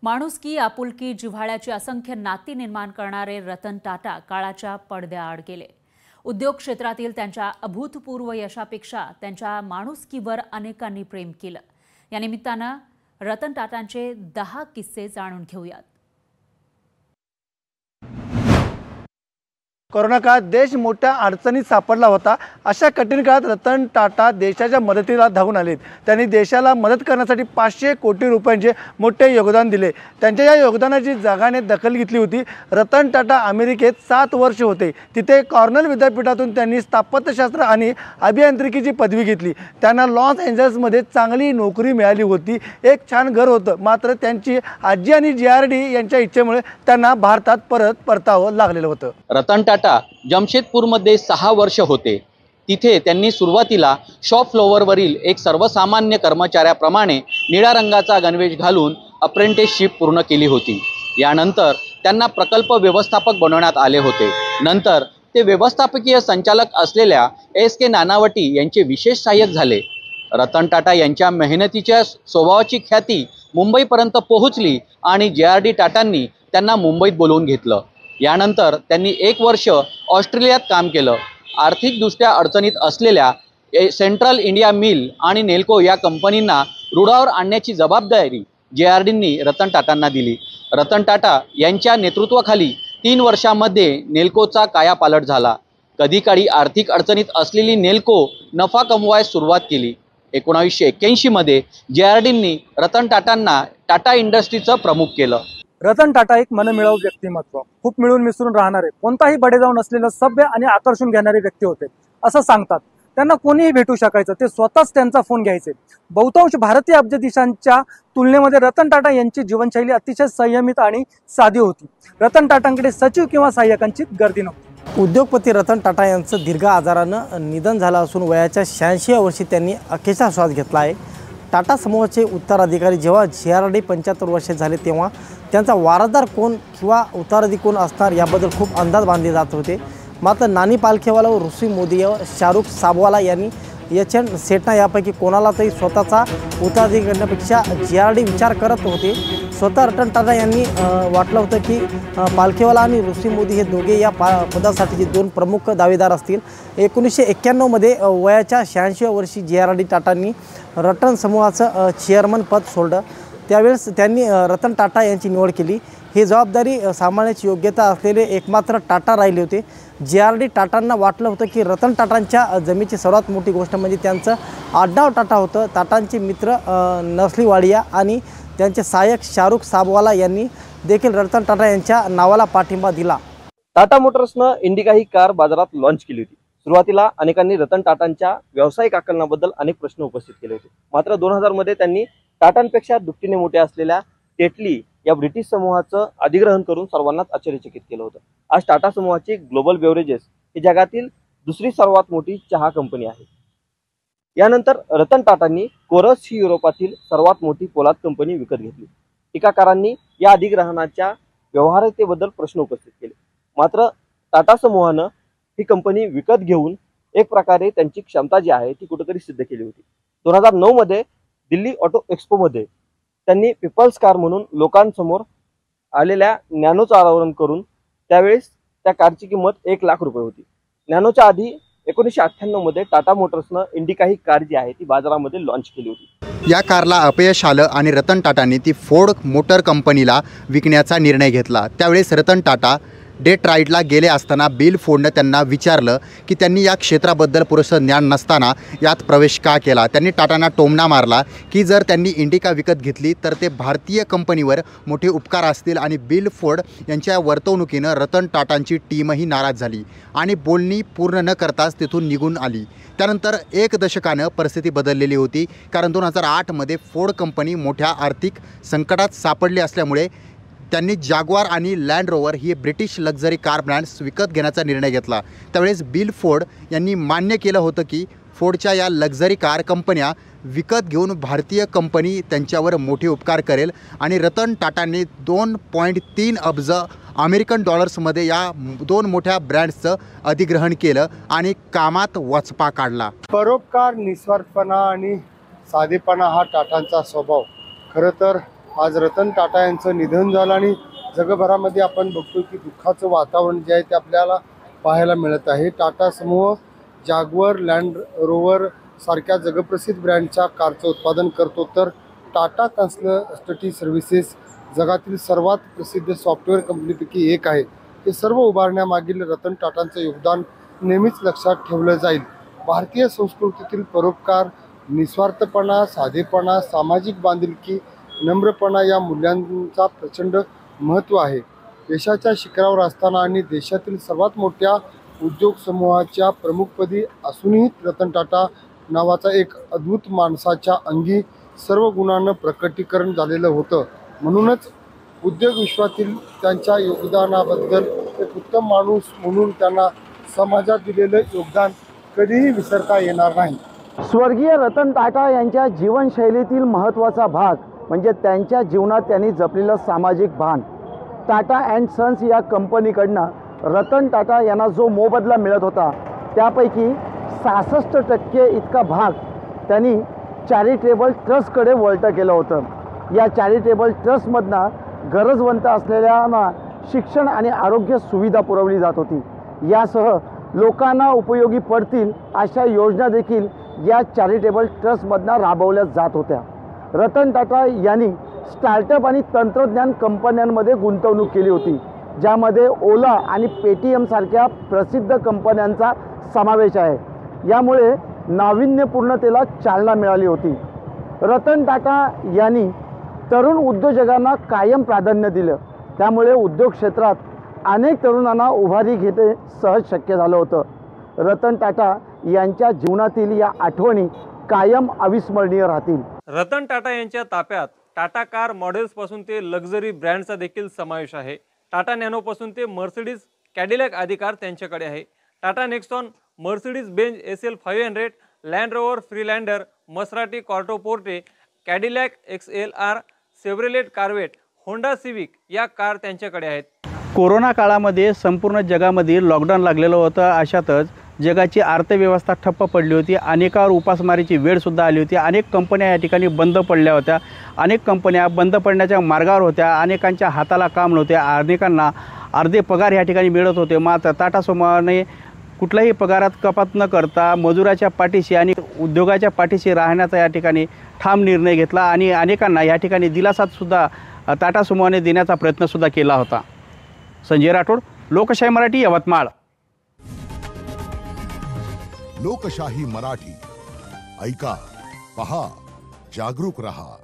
माणुसकी, आपुलकी, जिव्हाळ्याची असंख्य नाती निर्माण करणारे रतन टाटा काळाच्या पडद्याआड गेले। उद्योग क्षेत्रातील त्यांच्या अभूतपूर्व यशापेक्षा त्यांच्या माणुसकीवर अनेकांनी प्रेम केलं। या निमित्तानं रतन टाटांचे 10 किस्से जाणून घेऊयात। कोरोना काळात देश मोठ्या अडचणीत सापडला होता। अशा कठीण काळात रतन टाटा देशाच्या मदतीला धावून आले। त्यांनी देशाला मदत करण्यासाठी 500 कोटी रुपयांचे मोठे योगदान दिले। त्यांच्या या योगदानाची जगाने दखल घेतली होती। रतन टाटा अमेरिकेत 7 वर्ष होते। तिथे कॉर्नेल विद्यापीठातून त्यांनी स्थापत्यशास्त्र आणि अभियांत्रिकीची पदवी घेतली। त्यांना लॉस एंजल्समध्ये चांगली नोकरी मिळाली होती, एक छान घर होतं। मात्र त्यांची आजी आणि JRD यांच्या इच्छेमुळे त्यांना भारतात परतावं लागलेलं होतं। रतन टाटा जमशेदपूरमध्ये 6 वर्ष होते। तिथे त्यांनी सुरुवातीला शॉप फ्लोअरवरील एक सर्वसामान्य कर्मचाऱ्याप्रमाणे निळ्या रंगाचा गणवेश घालून अप्रेंटिसशिप पूर्ण केली होती। यानंतर त्यांना प्रकल्प व्यवस्थापक बनवण्यात आले होते। नंतर ते व्यवस्थापकीय संचालक असलेल्या SK नानावटी यांचे विशेष सहाय्यक झाले। रतन टाटा यांच्या मेहनतीच्या स्वभावाची ख्याती मुंबईपर्यंत पोहोचली आणि JRD टाटांनी त्यांना मुंबईत बोलवून घेतलं। यानंतर त्यांनी 1 वर्ष ऑस्ट्रेलियात काम केलं। आर्थिकदृष्ट्या अडचणीत असलेल्या सेंट्रल इंडिया मिल आणि नेल्को या कंपनींना रुळावर आणण्याची जबाबदारी JRDंनी रतन टाटांना दिली। रतन टाटा यांच्या नेतृत्वाखाली 3 वर्षांमध्ये नेल्कोचा कायापालट झाला। कधीकाळी आर्थिक अडचणीत असलेली नेल्को नफा कमवायला सुरुवात केली। 1981 मध्ये JRDंनी रतन टाटांना टाटा इंडस्ट्रीचं प्रमुख केलं। रतन टाटा एक मनमिळावू व्यक्तिमत्व, खूप मिळून मिसळून राहणारे, कोणताही बडेजाव नसलेलं सभ्य आणि आकर्षून घेणारे व्यक्ती होते असं सांगतात। त्यांना कोणीही भेटू शकायचं, ते स्वतःच त्यांचा फोन घ्यायचे। बहुतांश भारतीय अब्जाधीशांच्या तुलनेमध्ये रतन टाटा यांची जीवनशैली अतिशय संयमित आणि साधी होती। रतन टाटांकडे सचिव किंवा सहाय्यकांची गर्दी नव्हती। उद्योगपती रतन टाटा यांचं दीर्घ आजारानं निधन झालं असून वयाच्या 86व्या वर्षी त्यांनी अखेरचा श्वास घेतला आहे। टाटा समूहाचे उत्तराधिकारी जेव्हा JRD 75 वर्षे झाले तेव्हा त्यांचा वारसदार कोण किंवा उत्तराधिकारी कोण असणार याबद्दल खूप अंदाज बांधले जात होते। मात्र नानी पालखेवाला व ऋषी मोदी व शाहरुख साबवाला यांनी HN सेठना यापैकी कोणाला तरी स्वतःचा उत्तराधिकारी करण्यापेक्षा JRD विचार करत होते। स्वतः रतन टाटा यांनी वाटलं होतं की पालखेवाला आणि ऋषी मोदी हे दोघे या पदासाठीचे 2 प्रमुख दावेदार असतील। 1991 मध्ये वयाच्या 86व्या वर्षी JRD टाटांनी रतन समूहाचं चेअरमन पद सोडलं। त्यावेळेस त्यांनी रतन टाटा यांची निवड केली। ही जबाबदारी सांभाळण्याची योग्यता असलेले एकमात्र टाटा राहिले होते। JRD टाटांना वाटलं होतं की रतन टाटांच्या जमेची सर्वात मोठी गोष्ट म्हणजे त्यांचं आडनाव टाटा होतं। टाटांचे मित्र नरसिंह वाडिया आणि त्यांचे सहाय्यक शाहरुख साबवाला यांनी देखील रतन टाटा यांच्या नावाला पाठिंबा दिला। टाटा मोटर्सनं इंडिका ही कार बाजारात लॉन्च केली होती। सुरुवातीला अनेकांनी रतन टाटांच्या व्यावसायिक आकलनाबद्दल अनेक प्रश्न उपस्थित केले होते। मात्र 2000 मध्ये त्यांनी टाटांपेक्षा दुपटीने मोठे असलेल्या टेटली या ब्रिटिश समूहाचं अधिग्रहण करून सर्वांनाच आश्चर्यचकित केलं होतं। आज टाटा समूहाची ग्लोबल बेवरेजेस ही जगातील दुसरी सर्वात मोठी चहा कंपनी आहे। यानंतर रतन टाटांनी कोरस ही युरोपातील सर्वात मोठी पोलाद कंपनी विकत घेतली। टीकाकारांनी या अधिग्रहणाच्या व्यवहार्यतेबद्दल प्रश्न उपस्थित केले। मात्र टाटा समूहानं ही कंपनी विकत घेऊन एक प्रकारे त्यांची क्षमता जी आहे ती कुठेतरी सिद्ध केली होती। 2009 मध्ये दिल्ली ऑटो एक्सपोमध्ये त्यांनी पीपल्स कार म्हणून लोकांसमोर आलेल्या नॅनोचं अनावरण करून त्यावेळेस त्या कारची किंमत 1 लाख रुपये होती। नॅनोच्या आधी 1998 मध्ये टाटा मोटर्सनं इंडिका ही कार जी आहे ती बाजारामध्ये लॉन्च केली होती। या कारला अपयश आलं आणि रतन टाटांनी ती फोर्ड मोटर कंपनीला विकण्याचा निर्णय घेतला। त्यावेळेस रतन टाटा डेट्रॉईटला गेले असताना बिल फोर्डनं त्यांना विचारलं की त्यांनी या क्षेत्राबद्दल पुरेसं ज्ञान नसताना यात प्रवेश का केला। त्यांनी टाटांना टोमणा मारला की जर त्यांनी इंडिका विकत घेतली तर ते भारतीय कंपनीवर मोठे उपकार असतील आणि बिल फोर्ड यांच्या वर्तवणुकीनं रतन टाटांची टीमही नाराज झाली आणि बोलणी पूर्ण न करताच तिथून निघून आली। त्यानंतर 1 दशकानं परिस्थिती बदललेली होती, कारण 2008 मध्ये फोर्ड कंपनी मोठ्या आर्थिक संकटात सापडली असल्यामुळे त्यांनी जाग्वार आणि लँड रोवर ही ब्रिटिश लक्झरी कार ब्रँड्स विकत घेण्याचा निर्णय घेतला। त्यावेळेस बिल फोर्ड यांनी मान्य केलं होतं की फोर्डच्या या लक्झरी कार कंपन्या विकत घेऊन भारतीय कंपनी त्यांच्यावर मोठे उपकार करेल आणि रतन टाटांनी 2.3 अब्ज अमेरिकन डॉलर्समध्ये या 2 मोठ्या ब्रँड्सचं अधिग्रहण केलं आणि कामात वचपा काढला। परोपकार, निस्वार्थपणा आणि साधेपणा हा टाटांचा स्वभाव खरं तर आज रतन टाटा यांचं निधन झालं आणि जगभरामध्ये आपण बघतो की दुःखाचं वातावरण जे आहे ते आपल्याला पाहायला मिळत आहे। टाटा समूह जाग्वार, लँड रोवर सारख्या जगप्रसिद्ध ब्रँडच्या कारचं उत्पादन करतो, तर टाटा कन्सल्टंसी सर्व्हिसेस जगातील सर्वात प्रसिद्ध सॉफ्टवेअर कंपनीपैकी एक आहे। ते सर्व उभारण्यामागील रतन टाटांचं योगदान नेहमीच लक्षात ठेवलं जाईल। भारतीय संस्कृतीतील परोपकार, निस्वार्थपणा, साधेपणा, सामाजिक बांधिलकी, नम्रपणा या मूल्यांचा प्रचंड महत्त्व आहे। देशाच्या शिखरावर असताना आणि देशातील सर्वात मोठ्या उद्योग समूहाच्या प्रमुखपदी असूनही रतन टाटा नावाचा एक अद्भुत माणसाच्या अंगी सर्व गुणांना प्रकटीकरण झालेलं होतं। म्हणूनच उद्योग विश्वातील त्यांच्या योगदानाबद्दल एक उत्तम माणूस म्हणून त्यांना समाजात दिलेलं योगदान कधीही विसरता येणार नाही। स्वर्गीय रतन टाटा यांच्या जीवनशैलीतील महत्त्वाचा भाग म्हणजे त्यांच्या जीवनात त्यांनी जपलेलं सामाजिक भान। टाटा अँड सन्स या कंपनीकडनं रतन टाटा यांना जो मोबदला मिळत होता त्यापैकी 66% इतका भाग त्यांनी चॅरिटेबल ट्रस्टकडे वळतं केलं होतं। या चॅरिटेबल ट्रस्टमधनं गरजवंत असलेल्यांना शिक्षण आणि आरोग्य सुविधा पुरवली जात होती। यासह लोकांना उपयोगी पडतील अशा योजना देखील या चॅरिटेबल ट्रस्टमधनं राबवल्या जात होत्या। रतन टाटा यांनी स्टार्टअप आणि तंत्रज्ञान कंपन्यांमध्ये गुंतवणूक केली होती, ज्यामध्ये ओला आणि पेटीएम सारख्या प्रसिद्ध कंपन्यांचा समावेश आहे। यामुळे नाविन्यपूर्णतेला चालना मिळाली होती। रतन टाटा यांनी तरुण उद्योजकांना कायम प्राधान्य दिलं, त्यामुळे उद्योग क्षेत्रात अनेक तरुणांना उभारी घेणे सहज शक्य झालं होतं। रतन टाटा यांच्या जीवनातील या आठवणी कायम अविस्मरणीय राहतील। रतन टाटा यांच्या ताफ्यात टाटा कार मॉडेल्सपासून ते लक्झरी ब्रँडचा देखील समावेश आहे। टाटा नॅनोपासून ते मर्सिडीज कॅडिलॅक अधिकार त्यांच्याकडे आहे। Tata Nexon, Mercedes Benz SL 500, Land Rover Freelander, Maserati Quattroporte, Cadillac XLR, Chevrolet Corvette, Honda Civic या कार त्यांच्याकडे आहेत। कोरोना काळामध्ये संपूर्ण जगामध्ये लॉकडाऊन लागलेलं होतं। अशातच जगाची अर्थव्यवस्था ठप्प पडली होती, अनेकावर उपासमारीची वेळसुद्धा आली होती। अनेक कंपन्या या ठिकाणी बंद पडल्या होत्या, अनेक कंपन्या बंद पडण्याच्या मार्गावर होत्या, अनेकांच्या हाताला काम नव्हते, अनेकांना अर्धे पगार या ठिकाणी मिळत होते। मात्र टाटा समूहाने कुठल्याही पगारात कपात न करता मजुराच्या पाठीशी आणि उद्योगाच्या पाठीशी राहण्याचा या ठिकाणी ठाम निर्णय घेतला आणि अनेकांना या ठिकाणी दिलासासुद्धा टाटा समूहाने देण्याचा प्रयत्नसुद्धा केला होता। संजय राठोड, लोकशाही मराठी, यवतमाळ। लोकशाही मराठी, ऐका, पहा, जागरूक रहा।